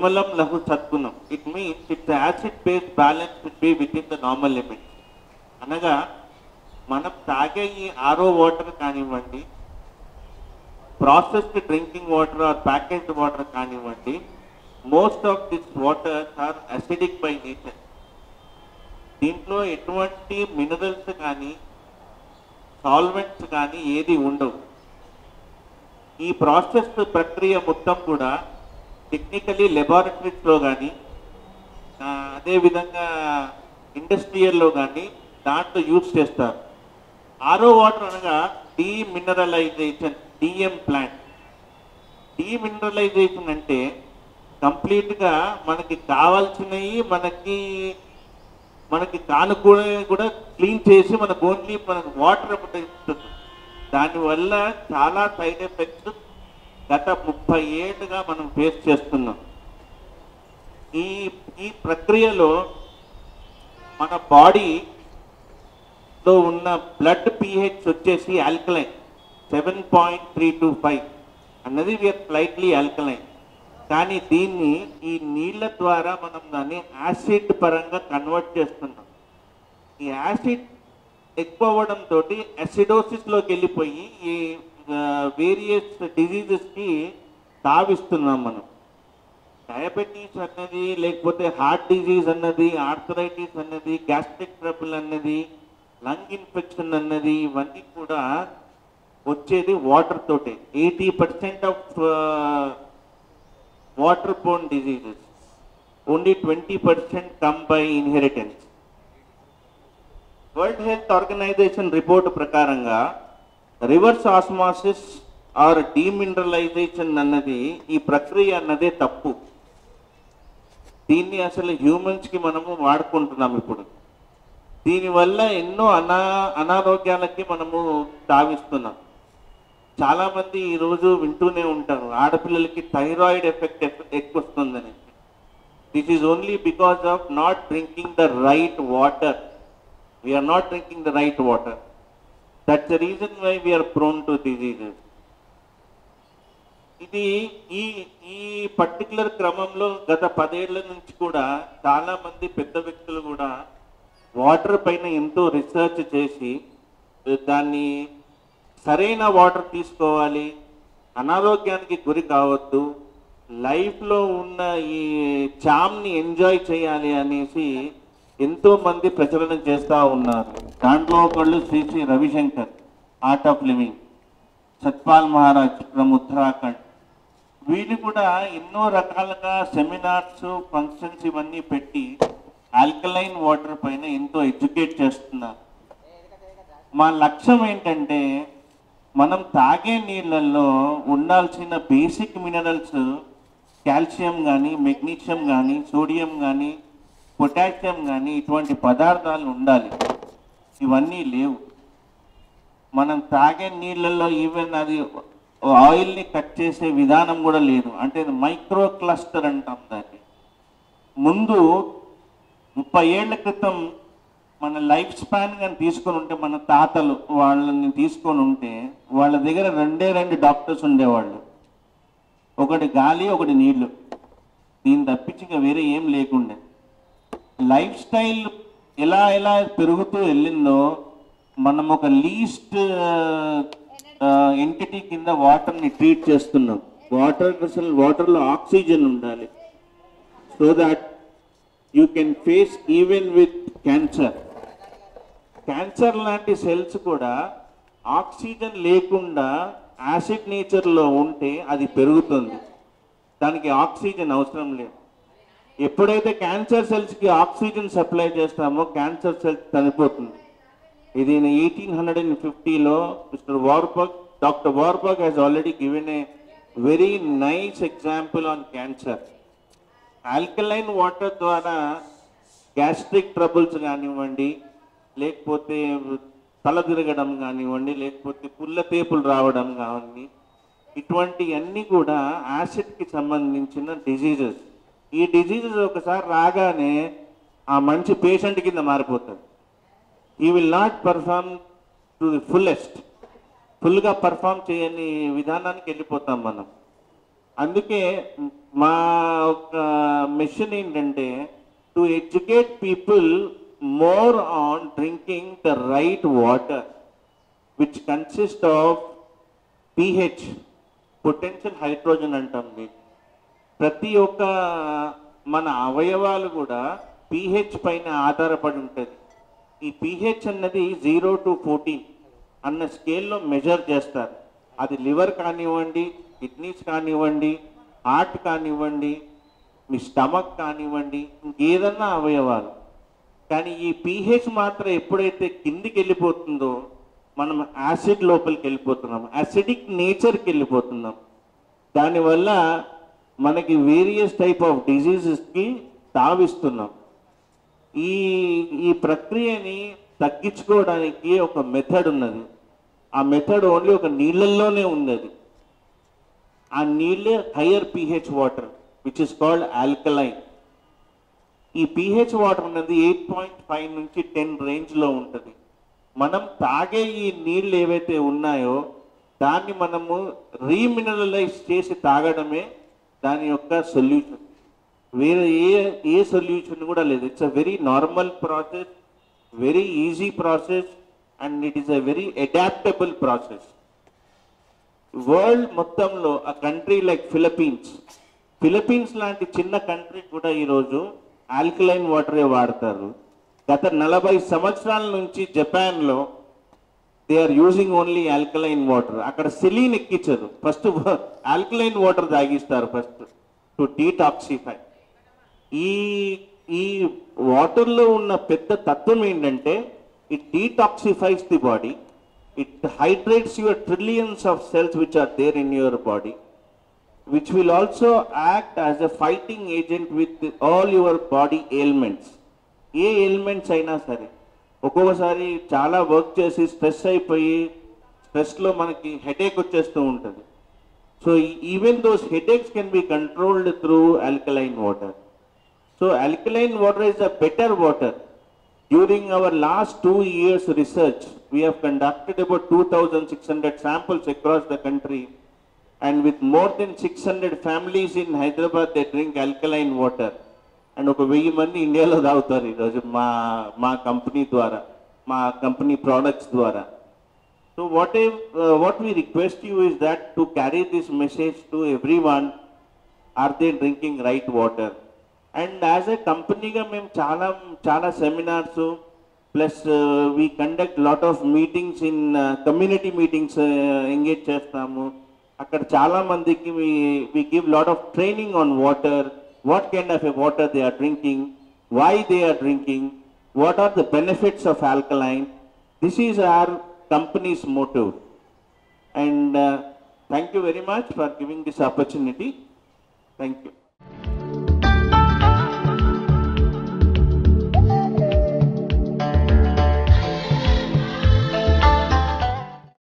నిర్మలం లహు సద్గుణం. It means it's acid base balance will be with in the normal limit. అనగా మనం తాగే ఈ ఆరో వాటర్ కానివ్వండి, processed drinking water or packaged water కానివ్వండి, most of this waters are acidic by nature. దీంట్లో ఎటువంటి మినరల్స్ కానీ సాల్వెంట్స్ కానీ ఏది ఉండవు. ఈ ప్రాసెస్ ప్రక్రియ మొత్తం కూడా టెక్నికలీ లెబారెటరీస్లో కానీ అదేవిధంగా ఇండస్ట్రియల్లో కానీ దాంట్లో యూజ్ చేస్తారు. ఆరో వాటర్ అనగా డీమినరలైజేషన్, డిఎం ప్లాంట్. డీమినరలైజేషన్ అంటే కంప్లీట్గా మనకి కావాల్సినవి మనకి కానుకూడని కూడా క్లీన్ చేసి మనకు ఓన్లీ మనకు వాటర్ ఇస్తుంది. దానివల్ల చాలా సైడ్ ఎఫెక్ట్స్ గత 30 ఏళ్ళుగా మనం ఫేస్ చేస్తున్నాం. ఈ ప్రక్రియలో మన బాడీలో ఉన్న బ్లడ్ pH వచ్చేసి ఆల్కలైన్ 7.325 అన్నది వీఆర్ స్లైట్లీ ఆల్కలైన్. కానీ దీన్ని ఈ నీళ్ళ ద్వారా మనం దాన్ని యాసిడ్ పరంగా కన్వర్ట్ చేస్తున్నాం. ఈ యాసిడ్ ఎక్కువ అవ్వడంతో అసిడోసిస్లోకి వెళ్ళిపోయి ఈ వేరియస్ డిజీజెస్కి తావిస్తున్నాం మనం. డయాబెటీస్ అన్నది, లేకపోతే హార్ట్ డిజీజ్ అన్నది, ఆర్థరైటిస్ అన్నది, గ్యాస్ట్రిక్ ట్రబుల్ అన్నది, లంగ్ ఇన్ఫెక్షన్ అన్నది, ఇవన్నీ కూడా వచ్చేది వాటర్ తోటే. 80% of waterborne diseases, only 20% come by inheritance. World Health Organization report ప్రకారంగా రివర్స్ ఆస్మాసిస్ ఆర్ డీమినరలైజేషన్ అన్నది, ఈ ప్రక్రియ అన్నదే తప్పు. దీన్ని అసలు హ్యూమన్స్కి మనము వాడుకుంటున్నాం ఇప్పుడు. దీనివల్ల ఎన్నో అనారోగ్యాలకి మనము తావిస్తున్నాం. చాలామంది ఈరోజు వింటూనే ఉంటారు, ఆడపిల్లలకి థైరాయిడ్ ఎఫెక్ట్ ఎక్కువ వస్తుందని. This is only because of not drinking the right water. We are not drinking the right water. That's the reason why we are prone to diseases. ఇది ఈ పర్టికులర్ క్రమంలో గత 10 ఏళ్ల నుంచి కూడా చాలామంది పెద్ద వ్యక్తులు కూడా వాటర్ పైన ఎంతో రీసెర్చ్ చేసి దాన్ని సరైన వాటర్ తీసుకోవాలి, అనారోగ్యానికి గురి కావద్దు, లైఫ్లో ఉన్న ఈ చామ్ని ఎంజాయ్ చేయాలి అనేసి ఎంతోమంది ప్రచురణ చేస్తూ ఉన్నారు. దాంట్లో ఒకళ్ళు Shri Ravishankar, art of living, Satpal Maharaj from Uttarakhand. వీళ్ళు కూడా ఎన్నో రకాలుగా సెమినార్స్, ఫంక్షన్స్ ఇవన్నీ పెట్టి ఆల్కలైన్ వాటర్ పైన ఎంతో ఎడ్యుకేట్ చేస్తున్నారు. మా లక్ష్యం ఏంటంటే మనం తాగే నీళ్ళల్లో ఉండాల్సిన బేసిక్ మినరల్స్, కాల్షియం కానీ, మెగ్నీషియం కానీ, సోడియం కానీ, పొటాషియం కానీ, ఇటువంటి పదార్థాలు ఉండాలి. ఇవన్నీ లేవు. మనం తాగే నీళ్ళల్లో ఈవెన్ అది ఆయిల్ని కట్ చేసే విధానం కూడా లేదు. అంటే మైక్రో క్లస్టర్ అంటాం దాన్ని. ముందు 30 ఏళ్ల క్రితం మన లైఫ్ స్పాన్ కానీ తీసుకొని ఉంటే, మన తాతలు వాళ్ళని తీసుకొని ఉంటే వాళ్ళ దగ్గర 2 డాక్టర్స్ ఉండేవాళ్ళు. ఒకటి గాలి, ఒకటి నీళ్లు. దీన్ని తప్పించి ఇంకా వేరే ఏం లేకుండే. లైఫ్ స్టైల్ ఎలా పెరుగుతూ వెళ్ళిందో మనం ఒక లీస్ట్ ఎంటిటీ కింద వాటర్ని ట్రీట్ చేస్తున్నాం. వాటర్లో ఆక్సిజన్ ఉండాలి, so that you can face even with cancer. Cancer లాంటి సెల్స్ కూడా ఆక్సిజన్ లేకుండా యాసిడ్ నేచర్లో ఉంటే అది పెరుగుతుంది. దానికి ఆక్సిజన్ అవసరం లేదు. ఎప్పుడైతే క్యాన్సర్ సెల్స్కి ఆక్సిజన్ సప్లై చేస్తామో క్యాన్సర్ సెల్స్ చనిపోతుంది. ఇది 1850లో doctor Warburg has already given a very nice example on cancer. Alkaline water ద్వారా గ్యాస్ట్రిక్ ట్రబుల్స్ కానివ్వండి, లేకపోతే తల తిరగడం కానివ్వండి, లేకపోతే పుల్ల తేపులు రావడం కానివ్వండి, ఇటువంటి అన్నీ కూడా యాసిడ్కి సంబంధించిన డిజీజెస్. ఈ డిజీజెస్ ఒకసారి రాగానే ఆ మంచి పేషెంట్ కింద మారిపోతాడు. He will not perform to the fullest. ఫుల్గా పర్ఫామ్ చేయని విధానానికి వెళ్ళిపోతాం మనం. అందుకే మా ఒక మిషన్ ఏంటంటే to educate people more on drinking the right water which consist of pH, potential hydrogen అంటాం. ప్రతి ఒక్క మన అవయవాలు కూడా పిహెచ్ పైన ఆధారపడి ఉంటుంది. ఈ పిహెచ్ అన్నది 0 to 14 అన్న స్కేల్లో మెజర్ చేస్తారు. అది లివర్ కానివ్వండి, కిడ్నీస్ కానివ్వండి, హార్ట్ కానివ్వండి, మీ స్టమక్ కానివ్వండి, ఇంకేదన్నా అవయవాలు. కానీ ఈ పిహెచ్ మాత్రం ఎప్పుడైతే కిందికి వెళ్ళిపోతుందో మనం యాసిడ్ లోపలికి వెళ్ళిపోతున్నాం, యాసిడిక్ నేచర్కి వెళ్ళిపోతున్నాం. దానివల్ల మనకి వేరియస్ టైప్ ఆఫ్ డిజీజెస్కి తావిస్తున్నాం. ఈ ప్రక్రియని తగ్గించుకోవడానికి ఒక మెథడ్ ఉన్నది. ఆ మెథడ్ ఓన్లీ ఒక నీళ్ళల్లోనే ఉన్నది. ఆ నీళ్ళే higher pH water which is called alkaline. ఈ పిహెచ్ వాటర్ అనేది 8.5 నుంచి 10 రేంజ్లో ఉంటుంది. మనం తాగే ఈ నీళ్ళు ఏవైతే ఉన్నాయో దాన్ని మనము రీమినరలైజ్ చేసి తాగడమే దాని యొక్క సొల్యూషన్. వేరే ఏ సొల్యూషన్ కూడా లేదు. It's a very normal process, very easy process and it is a very adaptable process. World మొత్తంలో ఆ కంట్రీ లైక్ ఫిలిప్పీన్స్ లాంటి చిన్న కంట్రీ కూడా ఈరోజు ఆల్కలైన్ వాటరే వాడతారు. గత 40 సంవత్సరాల నుంచి జపాన్లో they are using only alkaline water. అక్కడ సెలీన్ ఎక్కించరు, ఫస్ట్ ఆల్కలైన్ వాటర్ తాగిస్తారు ఫస్ట్ టు డీటాక్సిఫై. ఈ వాటర్లో ఉన్న పెద్ద తత్వం ఏంటంటే it detoxifies the body, it hydrates your trillions of cells which are there in your body, which will also act as a fighting agent with all your body ailments. ఏ ailments అయినా సరే, ఒక్కొక్కసారి చాలా వర్క్ చేసి stress అయిపోయి స్ట్రెస్లో మనకి headache వచ్చేస్తూ ఉంటుంది. So even those headaches can be controlled through alkaline water. So alkaline water is a better water. During our last 2 years research, we have conducted about 2,600 samples across the country. And with more than 600 families in Hyderabad, they drink alkaline water. And ఒక 1000 మంది ఇండియాలో తాగుతారు ఈరోజు మా company ద్వారా, మా company products ద్వారా. So what we request you is that to carry this message to everyone, are they drinking right water? And as a కంపెనీగా మేము చాలా seminars plus we conduct lot of meetings in community meetings engage చేస్తాము. అక్కడ చాలా మందికి we give lot of training on water, what kind of a water they are drinking, why they are drinking, what are the benefits of alkaline. This is our company's motto. And thank you very much for giving this opportunity. Thank you.